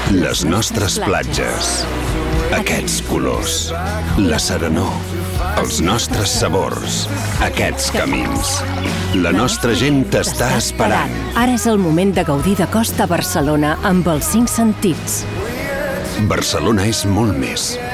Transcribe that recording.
Les nostres platges, aquests colors, la serenor, els nostres sabors, aquests camins. La nostra gent t'està esperant. Ara és el moment de gaudir de costa a Barcelona amb els 5 sentits. Barcelona és molt més.